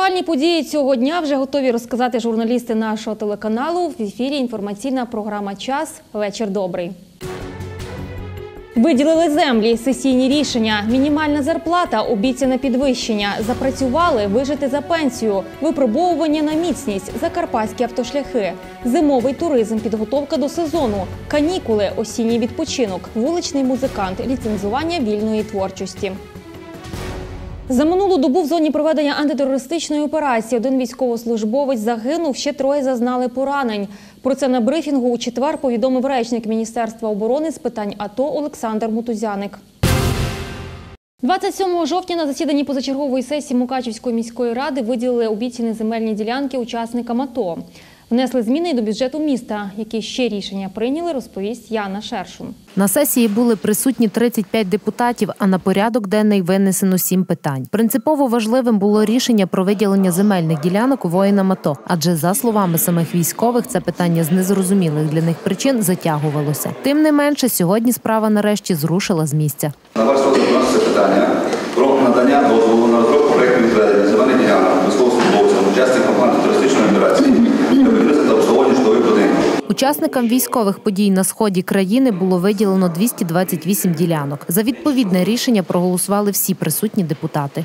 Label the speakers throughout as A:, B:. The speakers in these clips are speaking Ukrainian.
A: актуальні події цього дня вже готові розказати журналісти нашого телеканалу. В ефірі інформаційна програма «Час». Вечір добрий. Виділили землі, сесійні рішення, мінімальна зарплата, обіцяне підвищення, запрацювали, вижити за пенсію, випробовування на міцність, закарпатські автошляхи, зимовий туризм, підготовка до сезону, канікули, осінній відпочинок, вуличний музикант, ліцензування вільної творчості. За минулу добу в зоні проведення антитерористичної операції один військовослужбовець загинув, ще троє зазнали поранень. Про це на брифінгу у четвер повідомив речник Міністерства оборони з питань АТО Олександр Мутузяник. 27 жовтня на засіданні позачергової сесії Мукачівської міської ради виділили обіцяні земельні ділянки учасникам АТО. Внесли зміни і до бюджету міста. Які ще рішення прийняли, розповість Яна Шершун.
B: На сесії були присутні 35 депутатів, а на порядок денний винесено 7 питань. Принципово важливим було рішення про виділення земельних ділянок воїнам АТО. Адже, за словами самих військових, це питання з незрозумілих для них причин затягувалося. Тим не менше, сьогодні справа нарешті зрушила з місця.
C: На ваш розгляд вноситься питання про надання дозволу на розробку проєкту відведення земельних ділянок військовослужбовцям, учасникам антитерористичної операції для будівництва та обслуговування житлових будинків.
B: Учасникам військових подій на сході країни було виділено 228 ділянок. За відповідне рішення проголосували всі присутні депутати.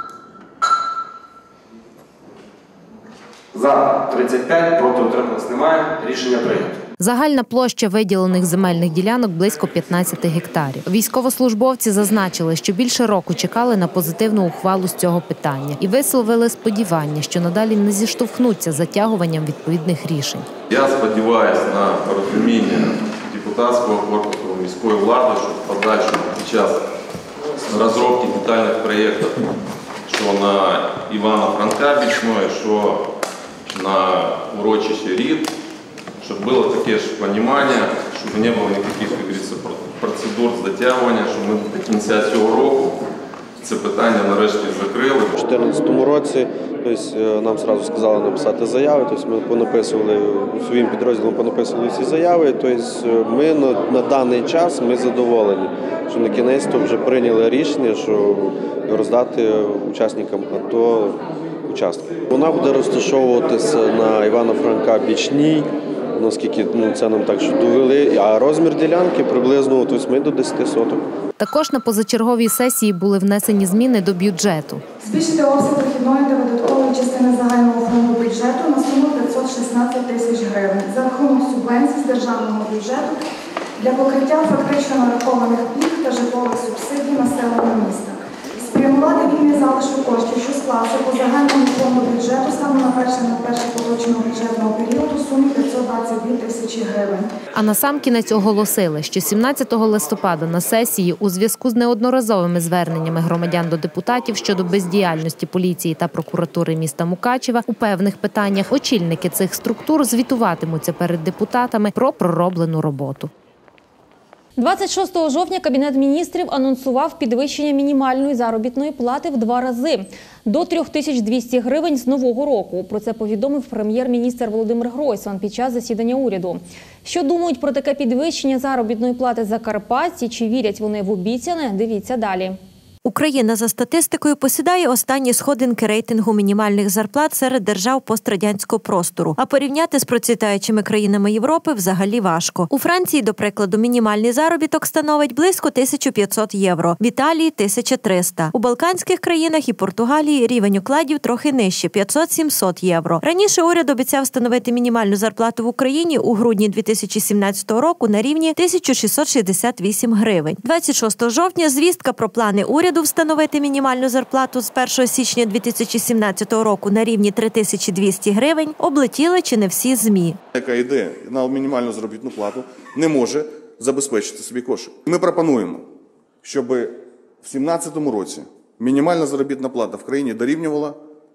D: За 35, проти утримались немає. Рішення прийнято.
B: Загальна площа виділених земельних ділянок – близько 15 гектарів. Військовослужбовці зазначили, що більше року чекали на позитивну ухвалу з цього питання і висловили сподівання, що надалі не зіштовхнуться з затягуванням відповідних рішень.
E: Я сподіваюся на розуміння депутатського корпусу, міської влади, що в подальшому під час розробки детальних проєктів, що на Івана Франка бічної, що на урочище РІД, щоб було таке ж розуміння, щоб не було ніяких, як говориться, процедур затягування, щоб ми до кінця цього року це питання нарешті закрили.
F: У 2014 році нам одразу сказали написати заяви, ми понаписували, своїм підрозділом понаписували всі заяви. Ми на даний час задоволені, що на кінець вже прийняли рішення, що роздати учасникам АТО участки. Вона буде розташовуватися на Івана Франка бічній, наскільки це нам так довели, а розмір ділянки приблизно від 8 до 10 соток.
B: Також на позачерговій сесії були внесені зміни до бюджету.
G: Збільшити обсяг дохідної та видаткової частини загального фонду бюджету на суму 516 тисяч гривень за рахунок субвенцій з державного бюджету для покриття фактично нарахованих пільг та житлових субсидій населення міста. Спрямувати вільний залишок коштів, що склався по загальному фонду бюджету станом на перший поточного бюджетного періоду у сумі 522 тисячі гривень.
B: А насамкінець оголосили, що 17 листопада на сесії у зв'язку з неодноразовими зверненнями громадян до депутатів щодо бездіяльності поліції та прокуратури міста Мукачева у певних питаннях очільники цих структур звітуватимуться перед депутатами про пророблену роботу.
A: 26 жовтня Кабінет міністрів анонсував підвищення мінімальної заробітної плати в 2 рази – до 3200 гривень з нового року. Про це повідомив прем'єр-міністр Володимир Гройсман під час засідання уряду. Що думають про таке підвищення заробітної плати закарпатці, чи вірять вони в обіцяне – дивіться далі.
H: Україна за статистикою посідає останні сходинки рейтингу мінімальних зарплат серед держав пострадянського простору. А порівняти з процвітаючими країнами Європи взагалі важко. У Франції, до прикладу, мінімальний заробіток становить близько 1500 євро, в Італії – 1300. У Балканських країнах і Португалії рівень укладів трохи нижче – 500-700 євро. Раніше уряд обіцяв встановити мінімальну зарплату в Україні у грудні 2017 року на рівні 1668 гривень. 26 жовтня звістка про плани уряду встановити мінімальну зарплату з 1 січня 2017 року на рівні 3200 гривень облетіли чи не всі ЗМІ.
I: Яка йде на мінімальну заробітну плату, не може забезпечити собі кошик. Ми пропонуємо, щоб в 2017 році мінімальна заробітна плата в країні дорівнювала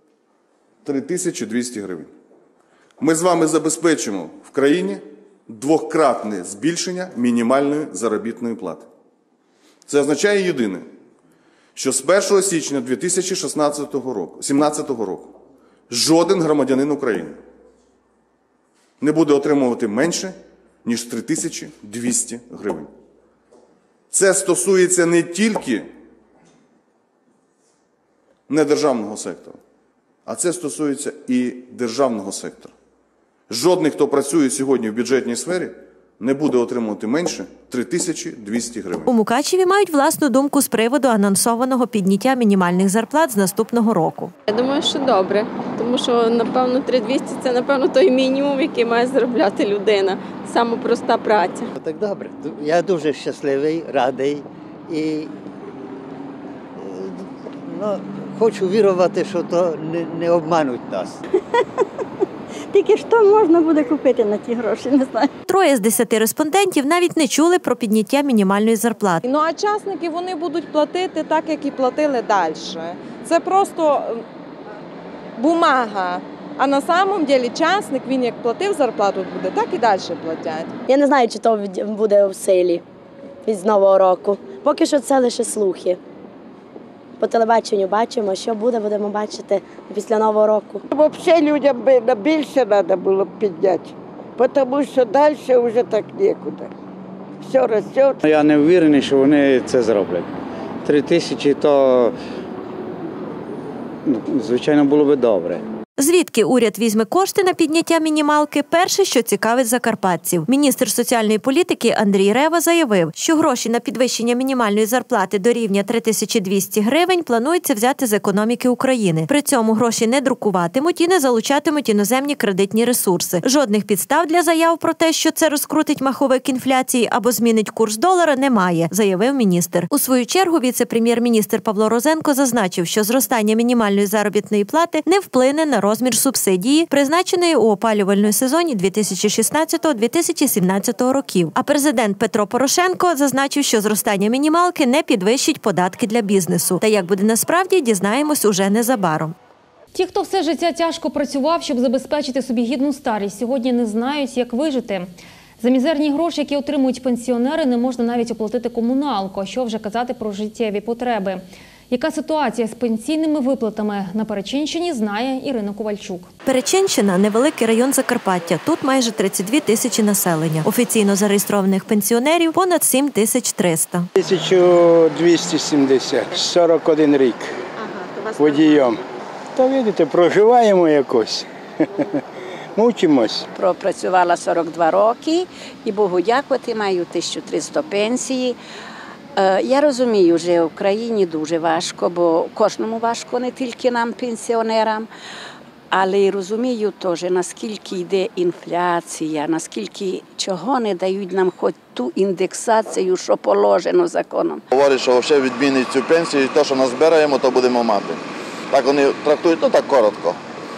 I: 3200 гривень. Ми з вами забезпечимо в країні двократне збільшення мінімальної заробітної плати. Це означає єдине, що з 1 січня 2017 року жоден громадянин України не буде отримувати менше, ніж 3200 гривень. Це стосується не тільки недержавного сектору, а це стосується і державного сектора. Жодний, хто працює сьогодні в бюджетній сфері, не буде отримувати менше 3200 гривень.
H: У Мукачеві мають власну думку з приводу анонсованого підняття мінімальних зарплат з наступного року.
J: Я думаю, що добре, тому що, напевно, 3200 – це, напевно, той мінімум, який має заробляти людина. Саме проста праця.
K: Так добре. Я дуже щасливий, радий і хочу вірувати, що то не обмануть нас.
L: Тільки що можна буде купити на ті гроші, не знаю.
H: 3 з 10 респондентів навіть не чули про підняття мінімальної зарплати.
M: Ну а частники вони будуть платити так, як і платили далі. Це просто бумага. А на самом деле частник, він як платив зарплату буде, так і далі платять.
L: Я не знаю, чи то буде в силі з Нового року. Поки що це лише слухи. По телебаченню бачимо, що буде, будемо бачити після Нового року.
N: Взагалі людям більше треба було підняти, тому що далі вже так нікуди. Все росте.
O: Я не впевнений, що вони це зроблять. 3000 – то, звичайно, було б добре.
H: Звідки уряд візьме кошти на підняття мінімалки – перше, що цікавить закарпатців. Міністр соціальної політики Андрій Рева заявив, що гроші на підвищення мінімальної зарплати до рівня 3200 гривень планується взяти з економіки України. При цьому гроші не друкуватимуть і не залучатимуть іноземні кредитні ресурси. Жодних підстав для заяв про те, що це розкрутить маховик інфляції або змінить курс долара, немає, заявив міністр. У свою чергу віце-прем'єр-міністр Павло Розенко зазначив, що зростання мінімальної заробітної плати не вплине на розмір субсидії, призначеної у опалювальному сезоні 2016-2017 років. А президент Петро Порошенко зазначив, що зростання мінімалки не підвищить податки для бізнесу. Та як буде насправді, дізнаємось уже незабаром.
A: Ті, хто все життя тяжко працював, щоб забезпечити собі гідну старість, сьогодні не знають, як вижити. За мізерні гроші, які отримують пенсіонери, не можна навіть оплатити комуналку, а що вже казати про життєві потреби. Яка ситуація з пенсійними виплатами на Перечинщині, знає Ірина Ковальчук.
H: Перечинщина – невеликий район Закарпаття. Тут майже 32 тисячі населення. Офіційно зареєстрованих пенсіонерів – понад 7300.
P: 1270, 41 рік водієм. То, видите, проживаємо якось. Мучимось.
Q: Пропрацювала 42 роки і, Богу дякувати, маю 1300 пенсії. Я розумію, що в країні дуже важко, бо кожному важко, не тільки нам, пенсіонерам, але розумію теж, наскільки йде інфляція, наскільки чого не дають нам хоч ту індексацію, що положено законом.
R: Говорять, що взагалі відмінить цю пенсію, і те, що назбираємо, то будемо мати. Так вони трактують, так коротко.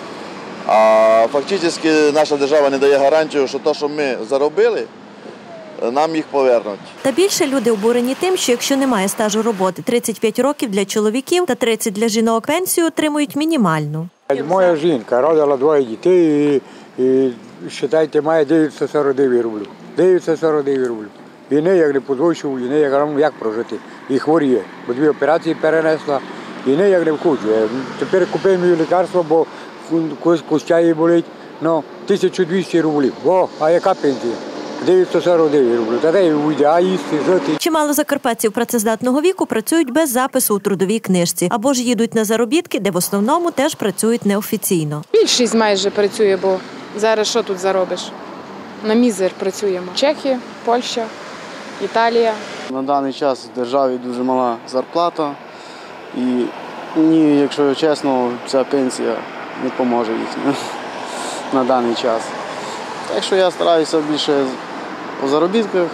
R: А фактично наша держава не дає гарантію, що те, що ми заробили, нам їх повернуть.
H: Та більше люди обурені тим, що якщо немає стажу роботи 35 років для чоловіків та 30 для жінок, пенсію отримують мінімальну.
P: Моя жінка родила 2 дітей і вважайте, має 949 рублів. 949 рублів. І не як не підвищив, і не як прожити. І хворіє, бо 2 операції перенесла, і не як не вкучує. Тепер купуємо її лікарство, бо костя її болить, 1200 рублів. О, а яка пенсія? 949 рублів. Тоді уйде, а їсти, жити.
H: Чимало закарпатців працездатного віку працюють без запису у трудовій книжці або ж їдуть на заробітки, де в основному теж працюють неофіційно.
S: Більшість майже працює, бо зараз що тут заробиш? На мізер працюємо. Чехія, Польща, Італія.
T: На даний час в державі дуже мала зарплата і мені, якщо чесно, ця пенсія не поможе їх на даний час. Так що я стараюся більше по заробітках,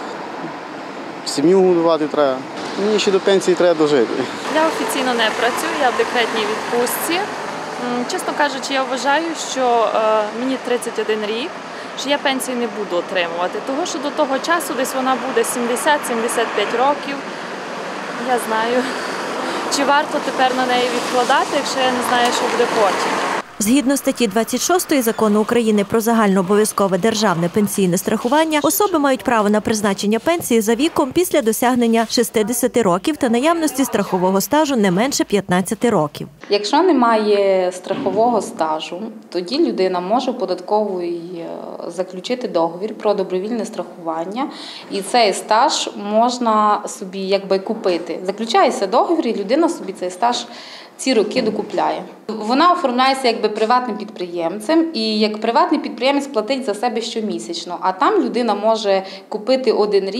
T: сім'ю годувати треба. Мені ще до пенсії треба дожити.
U: Я офіційно не працюю, я в декретній відпустці. Чесно кажучи, я вважаю, що мені 31 рік, що я пенсію не буду отримувати. Тому що до того часу десь вона буде 70-75 років. Я знаю, чи варто тепер на неї відкладати, якщо я не знаю, що буде потім.
H: Згідно статті 26 Закону України про загальнообов'язкове державне пенсійне страхування, особи мають право на призначення пенсії за віком після досягнення 60 років та наявності страхового стажу не менше 15 років.
V: Якщо немає страхового стажу, тоді людина може податковий заключити договір про добровільне страхування, і цей стаж можна собі якби купити. Заключається договір, і людина собі цей стаж ці роки докупляє. Вона оформляється якби приватним підприємцем, і як приватний підприємець платить за себе щомісячно, а там людина може купити один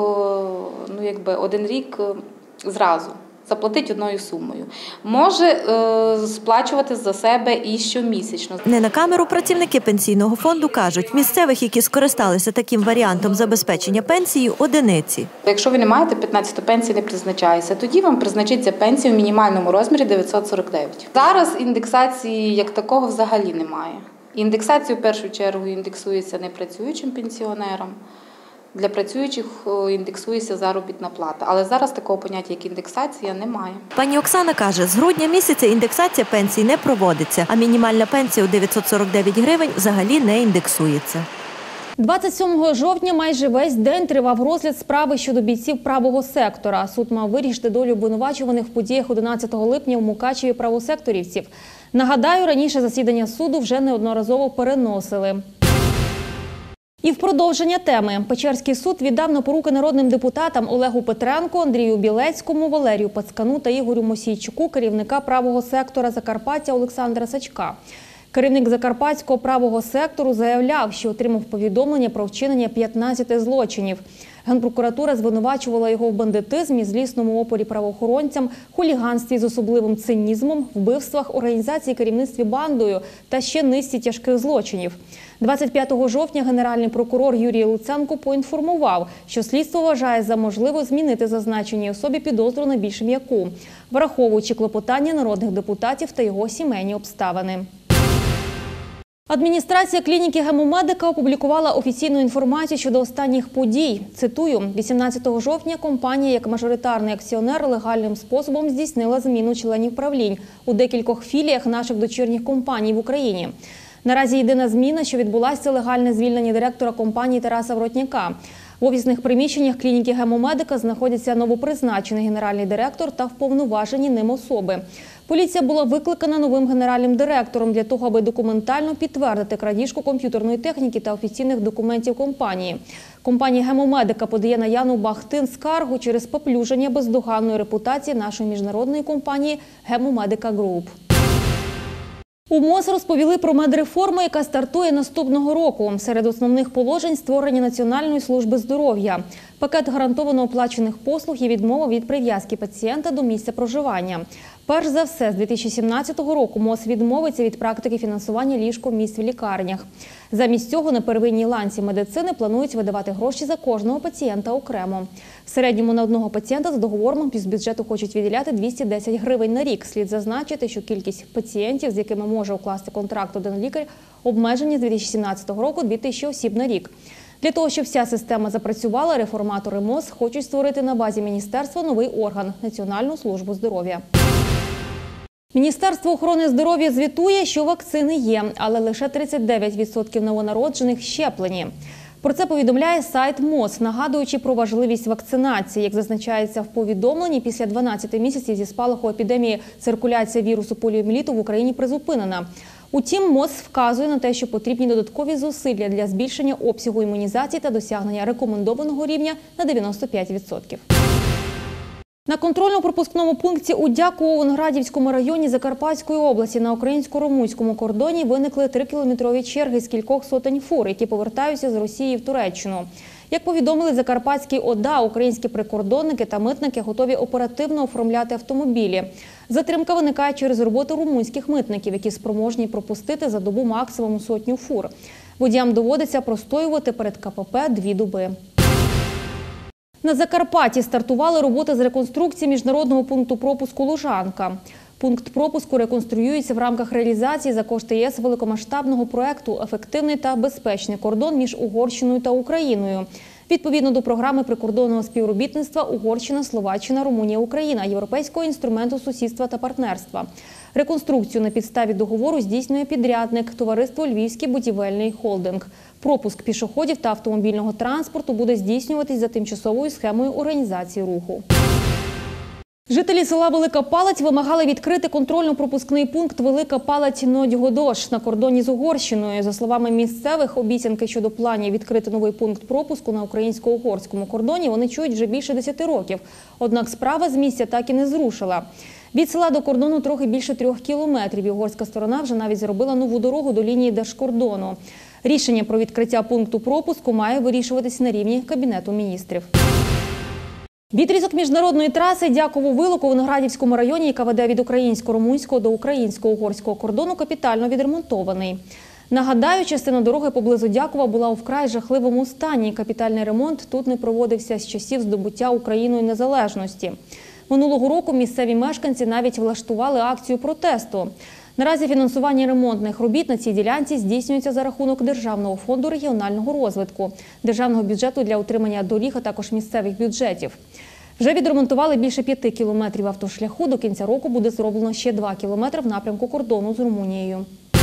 V: рік зразу. Заплатить одною сумою. Може сплачувати за себе і щомісячно.
H: Не на камеру працівники пенсійного фонду кажуть, місцевих, які скористалися таким варіантом забезпечення пенсії, одиниці.
V: Якщо ви не маєте 15-ту пенсію, не призначається, тоді вам призначиться пенсія в мінімальному розмірі 949. Зараз індексації як такого взагалі немає. Індексація в першу чергу індексується непрацюючим пенсіонерам. Для працюючих індексується заробітна плата. Але зараз такого поняття, як індексація, немає.
H: Пані Оксана каже, з грудня місяця індексація пенсій не проводиться, а мінімальна пенсія у 949 гривень взагалі не індексується.
A: 27 жовтня майже весь день тривав розгляд справи щодо бійців правого сектора. Суд мав вирішити долю обвинувачуваних в подіях 11 липня в Мукачеві правосекторівців. Нагадаю, раніше засідання суду вже неодноразово переносили. І в продовження теми. Печерський суд віддав на поруки народним депутатам Олегу Петренку, Андрію Білецькому, Валерію Пацкану та Ігорю Мосійчуку керівника правого сектора Закарпаття Олександра Сачка. Керівник Закарпатського правого сектору заявляв, що отримав повідомлення про вчинення 15 злочинів. Генпрокуратура звинувачувала його в бандитизмі, злісному опорі правоохоронцям, хуліганстві з особливим цинізмом, вбивствах, організації керівництві бандою та ще низці тяжких злочинів. 25 жовтня генеральний прокурор Юрій Луценко поінформував, що слідство вважає за можливе змінити зазначеній особі підозру на більш м'яку, враховуючи клопотання народних депутатів та його сімейні обставини. Адміністрація клініки «Гемомедика» опублікувала офіційну інформацію щодо останніх подій. Цитую, 18 жовтня компанія як мажоритарний акціонер легальним способом здійснила зміну членів правлінь у декількох філіях наших дочірніх компаній в Україні. Наразі єдина зміна, що відбулася, це легальне звільнення директора компанії Тараса Воротняка. В офісних приміщеннях клініки «Гемомедика» знаходяться новопризначений генеральний директор та вповноважені ним особи. Поліція була викликана новим генеральним директором для того, аби документально підтвердити крадіжку комп'ютерної техніки та офіційних документів компанії. Компанія «Гемомедика» подає на Яну Бахтин скаргу через поплюження бездоганної репутації нашої міжнародної компанії «Гемомедика Груп». У МОЗ розповіли про медреформу, яка стартує наступного року. Серед основних положень – створення Національної служби здоров'я. Пакет гарантовано оплачених послуг і відмова від прив'язки пацієнта до місця проживання. Перш за все, з 2017 року МОЗ відмовиться від практики фінансування ліжко-місць в лікарнях. Замість цього на первинній ланці медицини планують видавати гроші за кожного пацієнта окремо. В середньому на одного пацієнта за договором з бюджету хочуть виділяти 210 гривень на рік. Слід зазначити, що кількість пацієнтів, з якими може укласти контракт один лікар, обмежені з 2017 року 2000 осіб на рік. Для того, щоб вся система запрацювала, реформатори МОЗ хочуть створити на базі міністерства новий орган – Національну службу здоров'я. Міністерство охорони здоров'я звітує, що вакцини є, але лише 39% новонароджених щеплені. Про це повідомляє сайт МОЗ, нагадуючи про важливість вакцинації. Як зазначається в повідомленні, після 12 місяців зі спалаху епідемії циркуляція вірусу поліомієліту в Україні призупинена. Утім, МОЗ вказує на те, що потрібні додаткові зусилля для збільшення обсягу імунізації та досягнення рекомендованого рівня на 95%. На контрольно-пропускному пункті у Дяково-Виноградівському районі Закарпатської області на українсько-румунському кордоні виникли 3-кілометрові черги з кількох сотень фур, які повертаються з Росії в Туреччину. Як повідомили Закарпатській ОДА, українські прикордонники та митники готові оперативно оформляти автомобілі. Затримка виникає через роботу румунських митників, які спроможні пропустити за добу максимум 100 фур. Водіям доводиться простоювати перед КПП 2 доби. На Закарпатті стартували роботи з реконструкції міжнародного пункту пропуску «Лужанка». Пункт пропуску реконструюється в рамках реалізації за кошти ЄС великомасштабного проєкту «Ефективний та безпечний кордон між Угорщиною та Україною». Відповідно до програми прикордонного співробітництва Угорщина, Словаччина, Румунія, Україна, Європейського інструменту сусідства та партнерства. Реконструкцію на підставі договору здійснює підрядник – товариство «Львівський будівельний холдинг». Пропуск пішоходів та автомобільного транспорту буде здійснюватись за тимчасовою схемою організації руху. Жителі села Велика Палать вимагали відкрити контрольно-пропускний пункт Велика Палать-Нодьгодош на кордоні з Угорщиною. За словами місцевих, обіцянки щодо планів відкрити новий пункт пропуску на українсько-угорському кордоні вони чують вже більше 10 років. Однак справа з місця так і не зрушила. Від села до кордону трохи більше 3 кілометрів. І угорська сторона вже навіть зробила нову дорогу до лінії держкордону. Рішення про відкриття пункту пропуску має вирішуватись на рівні Кабінету міністрів. Відрізок міжнародної траси Дяково-Вилок у Виноградівському районі, яка веде від українсько-румунського до українсько-угорського кордону, капітально відремонтований. Нагадаю, частина дороги поблизу Дякова була у вкрай жахливому стані. Капітальний ремонт тут не проводився з часів здобуття Україною незалежності. Минулого року місцеві мешканці навіть влаштували акцію протесту. Наразі фінансування ремонтних робіт на цій ділянці здійснюється за рахунок Державного фонду регіонального розвитку, державного бюджету для утримання доріг, а також місцевих бюджетів. Вже відремонтували більше 5 кілометрів автошляху. До кінця року буде зроблено ще 2 кілометри в напрямку кордону з Румунією.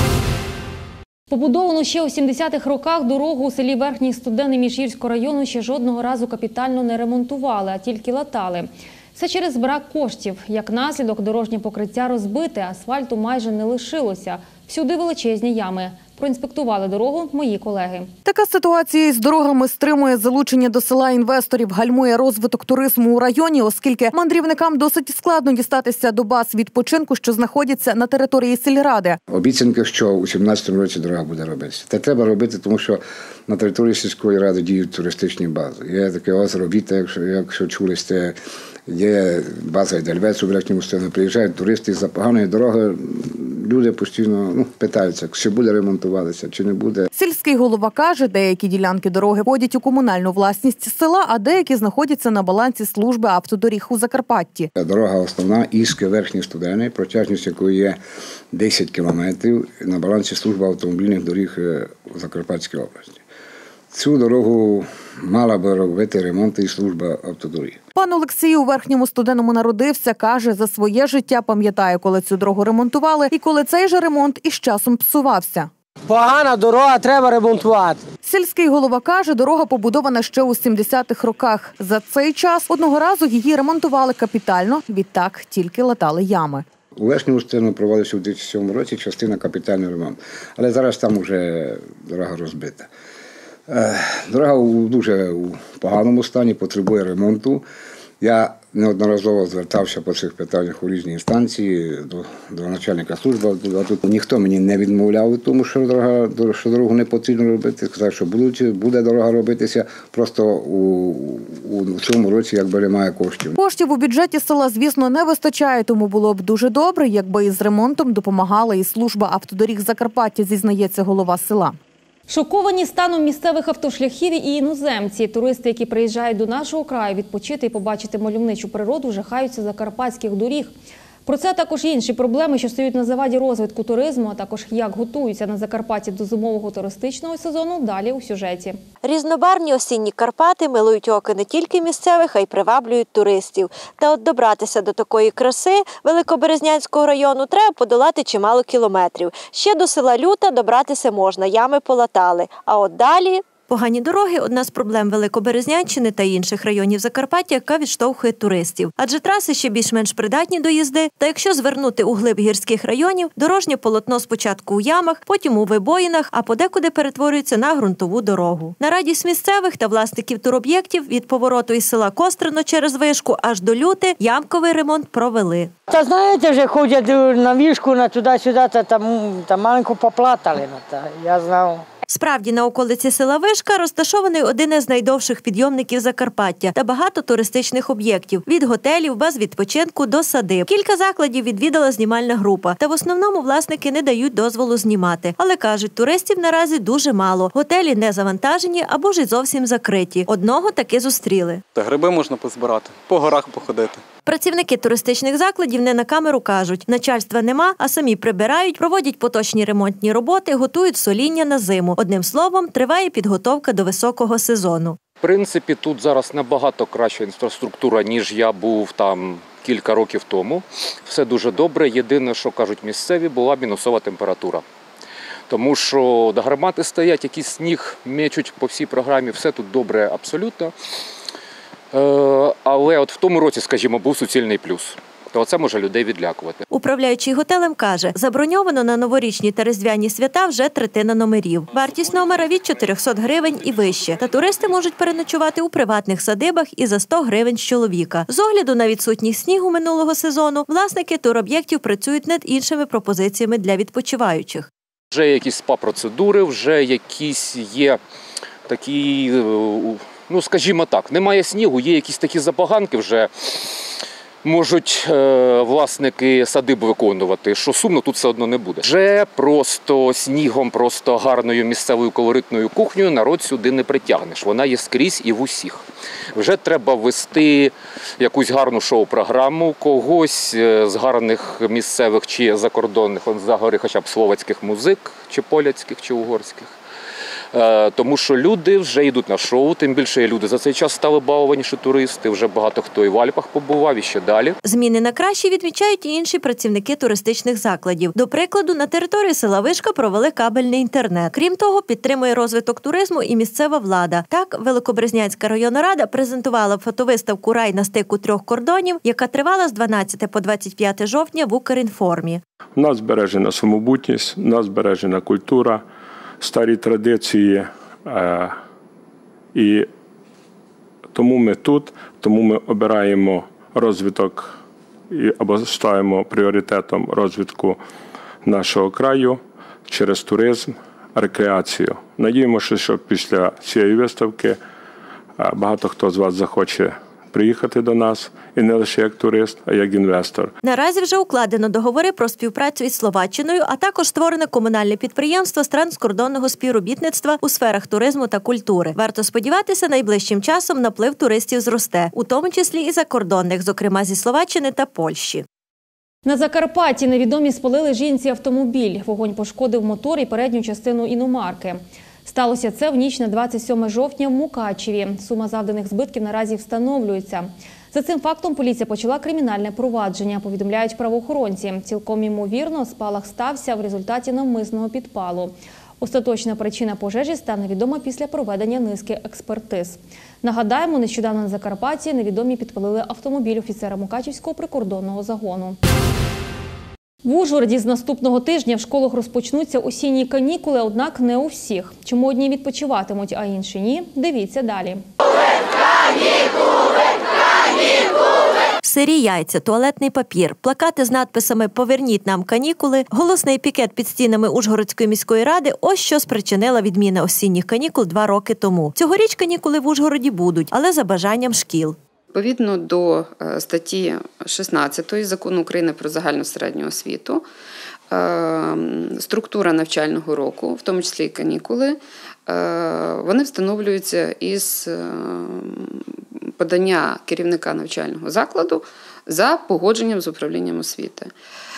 A: Побудовану ще у 70-х роках дорогу у селі Верхній Студений Міжгірського району ще жодного разу капітально не ремонтували, а тільки латали. Все через брак коштів. Як наслідок, дорожнє покриття розбите, асфальту майже не лишилося. Всюди величезні ями. Проінспектували дорогу мої колеги.
C: Така ситуація із дорогами стримує залучення до села інвесторів, гальмує розвиток туризму у районі, оскільки мандрівникам досить складно дістатися до баз відпочинку, що знаходяться на території сільради.
D: Обіцянки, що у 2017 році дорога буде робитися. Це треба робити, тому що на території сільської ради діють туристичні бази. Є таке озеро Віта, якщо чули сте, є база Дельвець у Верхньому Студені. Приїжджають туристи за поганої дороги. Люди постійно питаються, чи буде ремонтуватися, чи не буде.
C: Сільський голова каже, деякі ділянки дороги входять у комунальну власність села, а деякі знаходяться на балансі служби автодоріг у Закарпатті.
D: Дорога основна, Іське-Верхній Студений, протяжність якої є 10 кілометрів, на балансі служби автомобільних доріг у Закарпатській області. Цю дорогу мала би робити ремонт і служба автодоріг.
C: Пан Олексій у Верхньому Студеному народився, каже, за своє життя пам'ятає, коли цю дорогу ремонтували і коли цей же ремонт із часом псувався.
W: Погана дорога, треба ремонтувати.
C: Сільський голова каже, дорога побудована ще у 70-х роках. За цей час одного разу її ремонтували капітально, відтак тільки латали ями.
D: У Верхньому Студені проводився у 2007 році частина капітальний ремонт, але зараз там вже дорога розбита. Дорога у дуже поганому стані, потребує ремонту. Я неодноразово звертався по цих питаннях у різні інстанції, до начальника служби. А тут ніхто мені не відмовляв у тому, що дорогу не потрібно робити. Сказав, що буде дорога робитися, просто у цьому році якби немає коштів.
C: Коштів у бюджеті села, звісно, не вистачає, тому було б дуже добре, якби із ремонтом допомагала і служба автодоріг Закарпаття, зізнається голова села.
A: Шоковані станом місцевих автошляхів і іноземці. Туристи, які приїжджають до нашого краю відпочити і побачити мальовничу природу, жахаються закарпатських доріг. Про це також інші проблеми, що стають на заваді розвитку туризму, а також як готуються на Закарпатті до зимового туристичного сезону, далі у сюжеті.
H: Різнобарвні осінні Карпати милують око не тільки місцевих, а й приваблюють туристів. Та от добратися до такої краси Великоберезнянського району треба подолати чимало кілометрів. Ще до села Люта добратися можна, ями полатали. А от далі... Погані дороги – одна з проблем Великоберезнянщини та інших районів Закарпаття, яка відштовхує туристів. Адже траси ще більш-менш придатні до їзди, та якщо звернути у глиб гірських районів, дорожнє полотно спочатку у ямах, потім у вибоїнах, а подекуди перетворюється на ґрунтову дорогу. На радість місцевих та власників туроб'єктів від повороту із села Кострино через Вишку аж до Люти ямковий ремонт провели.
W: Та знаєте, вже ходять на Вишку, на туди-сюди, та маленько поплатали. Я знав.
H: Справді, на околиці села Вишка розташований один із найдовших підйомників Закарпаття та багато туристичних об'єктів – від готелів, баз відпочинку до садиб. Кілька закладів відвідала знімальна група, та в основному власники не дають дозволу знімати. Але кажуть, туристів наразі дуже мало, готелі не завантажені або ж і зовсім закриті. Одного таки зустріли.
X: Та гриби можна позбирати, по горах походити.
H: Працівники туристичних закладів не на камеру кажуть, начальства нема, а самі прибирають, проводять поточні ремонтні роботи, готують соління на зиму. Одним словом, триває підготовка до високого сезону.
Y: В принципі, тут зараз набагато краща інфраструктура, ніж я був там кілька років тому. Все дуже добре. Єдине, що кажуть місцеві, була мінусова температура. Тому що гармати стоять, якийсь сніг мечуть по всій програмі, все тут добре абсолютно. Але от в тому році, скажімо, був суцільний плюс. то це може людей відлякувати.
H: Управляючий готелем каже, заброньовано на новорічні та різдвяні свята вже третина номерів. Вартість номера від 400 гривень і вище. Та туристи можуть переночувати у приватних садибах і за 100 гривень з чоловіка. З огляду на відсутність снігу минулого сезону, власники туроб'єктів працюють над іншими пропозиціями для відпочиваючих.
Y: Вже якісь спа-процедури, вже якісь є такі, ну скажімо так, немає снігу, є якісь такі забаганки вже. Можуть власники садиб виконувати, що сумно тут все одно не буде. Вже просто снігом, просто гарною місцевою колоритною кухнею народ сюди не притягнеш. Вона є скрізь і в усіх. Вже треба ввести якусь гарну шоу-програму, когось з гарних місцевих чи закордонних, загори хоча б словацьких музик, чи поляцьких, чи угорських. Тому що люди вже йдуть на шоу, тим більше люди за цей час стали балованіші туристи, вже багато хто і в Альпах побував, і ще далі.
H: Зміни на краще відмічають і інші працівники туристичних закладів. До прикладу, на території села Вишка провели кабельний інтернет. Крім того, підтримує розвиток туризму і місцева влада. Так, Великобрезнянська районна рада презентувала фотовиставку «Рай на стику трьох кордонів», яка тривала з 12 по 25 жовтня в Укрінформі.
B: У нас збережена самобутність, у нас збережена культура, старі традиції, і тому ми тут, тому ми обираємо розвиток або ставимо пріоритетом розвитку нашого краю через туризм, рекреацію. Надіємося, що після цієї виставки багато хто з вас захоче приїхати до нас і не лише як турист, а як інвестор.
H: Наразі вже укладено договори про співпрацю із Словаччиною, а також створене комунальне підприємство з транскордонного співробітництва у сферах туризму та культури. Варто сподіватися, найближчим часом наплив туристів зросте, у тому числі і закордонних, зокрема зі Словаччини та Польщі.
A: На Закарпатті невідомі спалили жінці автомобіль. Вогонь пошкодив мотор і передню частину іномарки. Сталося це в ніч на 27 жовтня в Мукачеві. Сума завданих збитків наразі встановлюється. За цим фактом поліція почала кримінальне провадження, повідомляють правоохоронці. Цілком ймовірно, спалах стався в результаті навмисного підпалу. Остаточна причина пожежі стане відома після проведення низки експертиз. Нагадаємо, нещодавно на Закарпатті невідомі підпалили автомобіль офіцера Мукачівського прикордонного загону. В Ужгороді з наступного тижня в школах розпочнуться осінні канікули, однак не у всіх. Чому одні відпочиватимуть, а інші ні? Дивіться далі.
H: Сирі яйця, туалетний папір, плакати з надписами «Поверніть нам канікули», голосний пікет під стінами Ужгородської міської ради – ось що спричинила відміна осінніх канікул 2 роки тому. Цьогоріч канікули в Ужгороді будуть, але за бажанням шкіл.
E: Відповідно до статті 16 Закону України про загальну середню освіту, структура навчального року, в тому числі і канікули, вони встановлюються із подання керівника навчального закладу за погодженням з управлінням освіти.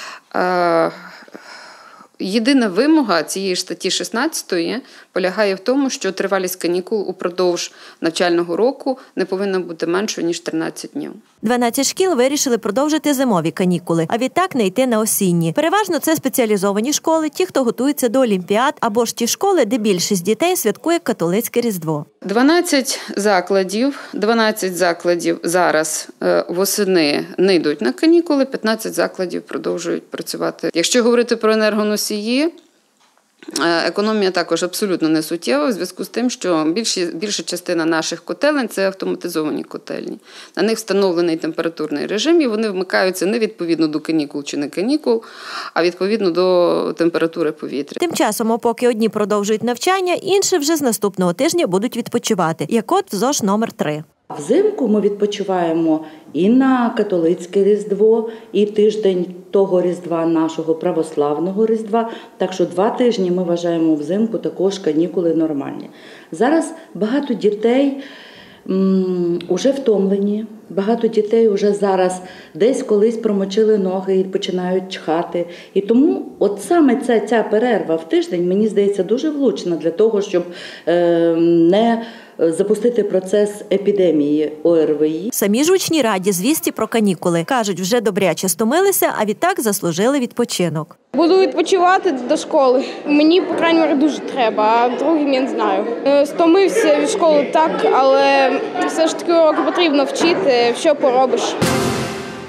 E: Єдина вимога цієї ж статті 16 полягає в тому, що тривалість канікул упродовж навчального року не повинна бути меншою, ніж 13 днів.
H: 12 шкіл вирішили продовжити зимові канікули, а відтак не йти на осінні. Переважно це спеціалізовані школи, ті, хто готується до олімпіад, або ж ті школи, де більшість дітей святкує католицьке Різдво.
E: 12 закладів зараз восени не йдуть на канікули, 15 закладів продовжують працювати. Якщо говорити про енергоносії, економія також абсолютно не суттєва в зв'язку з тим, що більша частина наших котелень – це автоматизовані котельні. На них встановлений температурний режим, і вони вмикаються не відповідно до канікул чи не канікул, а відповідно до температури повітря.
H: Тим часом, поки одні продовжують навчання, інші вже з наступного тижня будуть відпочивати, як от в ЗОЖ номер 3.
F: Взимку ми відпочиваємо і на католицьке Різдво, і тиждень того Різдва, нашого православного Різдва. Так що 2 тижні ми вважаємо взимку також канікули нормальні. Зараз багато дітей вже втомлені, багато дітей вже зараз десь колись промочили ноги і починають чхати. І тому от саме ця перерва в тиждень, мені здається, дуже влучна для того, щоб не запустити процес епідемії ОРВІ.
H: Самі ж учні раді звісті про канікули. Кажуть, вже добряче стомилися, а відтак заслужили відпочинок.
G: Буду відпочивати до школи. Мені, по крайній мірі, дуже треба, а другим я не знаю. Стомився від школи так, але все ж таки уроки потрібно вчити, що поробиш.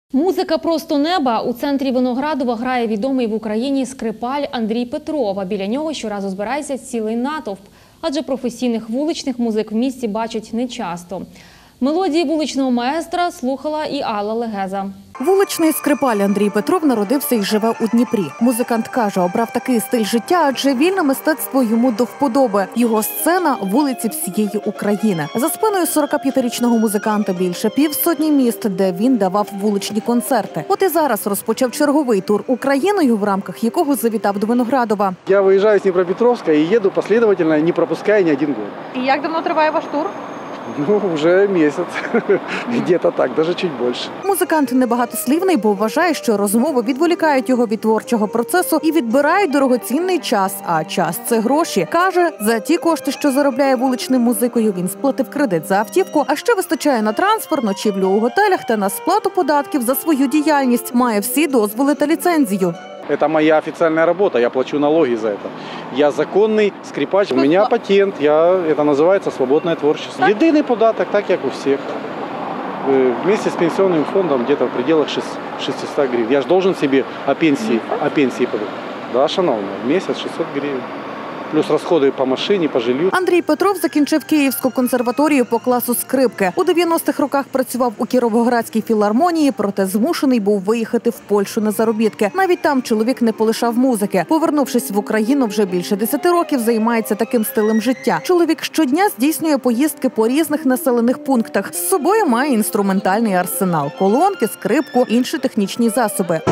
A: Музика «Просто неба» у центрі Виноградова грає відомий в Україні скрипаль Андрій Петров. А біля нього щоразу збирається цілий натовп. Адже професійних вуличних музик в місті бачать нечасто. Мелодії вуличного маестра слухала і Алла Легеза.
C: Вуличний скрипаль Андрій Петров народився і живе у Дніпрі. Музикант каже, обрав такий стиль життя, адже вільне мистецтво йому до вподоби. Його сцена – вулиці всієї України. За спиною 45-річного музиканта більше півсотні міст, де він давав вуличні концерти. От і зараз розпочав черговий тур Україною, в рамках якого завітав до Виноградова.
T: Я виїжджаю з Дніпропетровська і їду послідовно, не пропускаю ні один год.
C: І як давно триває ваш тур?
T: Ну, вже місяць. Где-то так, навіть чуть більше.
C: Музикант небагатослівний, бо вважає, що розмови відволікають його від творчого процесу і відбирають дорогоцінний час. А час – це гроші. Каже, за ті кошти, що заробляє вуличним музикою, він сплатив кредит за автівку, а ще вистачає на транспорт, ночівлю у готелях та на сплату податків за свою діяльність. Має всі дозволи та ліцензію.
T: Это моя официальная работа, я плачу налоги за это. Я законный скрипач, у меня патент, это называется свободное творчество. Єдиний податок, так як у всех. Вместе с пенсионным фондом где-то в пределах 600 гривен. Я же должен себе о пенсии подать. Да, шановна, в месяц 600 гривен. Плюс розходи по машині, по жилью.
C: Андрій Петров закінчив Київську консерваторію по класу скрипки. У 90-х роках працював у Кіровоградській філармонії, проте змушений був виїхати в Польщу на заробітки. Навіть там чоловік не полишав музики. Повернувшись в Україну, вже більше 10 років займається таким стилем життя. Чоловік щодня здійснює поїздки по різних населених пунктах. З собою має інструментальний арсенал – колонки, скрипку, інші технічні засоби.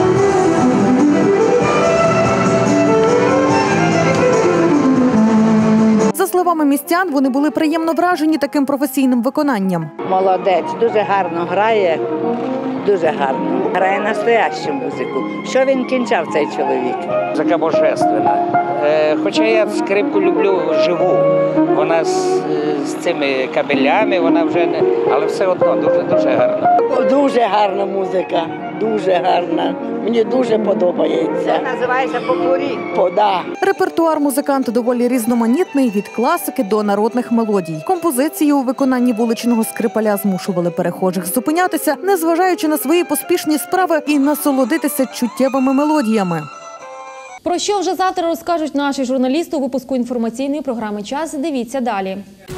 C: За словами містян, вони були приємно вражені таким професійним виконанням.
I: Молодець, дуже гарно грає, дуже гарно. Грає настоящу музику. Що він кінчав, цей чоловік?
J: Музика божественна. Хоча я скрипку люблю живу, вона з цими кабелями, вона вже не, але все одно дуже гарна.
I: Дуже гарна музика, дуже гарна. Мені дуже подобається. Називається попурі. Пода.
C: Репертуар музиканта доволі різноманітний, від класики до народних мелодій. Композиції у виконанні вуличного скрипаля змушували перехожих зупинятися, незважаючи на свої поспішні справи, і насолодитися чуттєвими мелодіями.
A: Про що вже завтра розкажуть наші журналісти у випуску інформаційної програми «Час». Дивіться далі.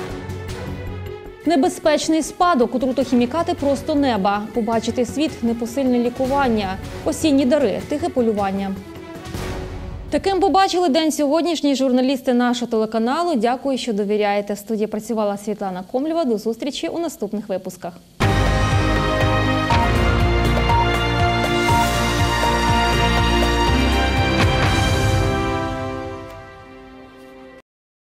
A: Небезпечний спадок, отрутохімікати «Просто неба». Побачити світ – непосильне лікування. Осінні дари – тихе полювання. Таким побачили день сьогоднішній журналісти нашого телеканалу. Дякую, що довіряєте. В студії працювала Світлана Комлєва. До зустрічі у наступних випусках.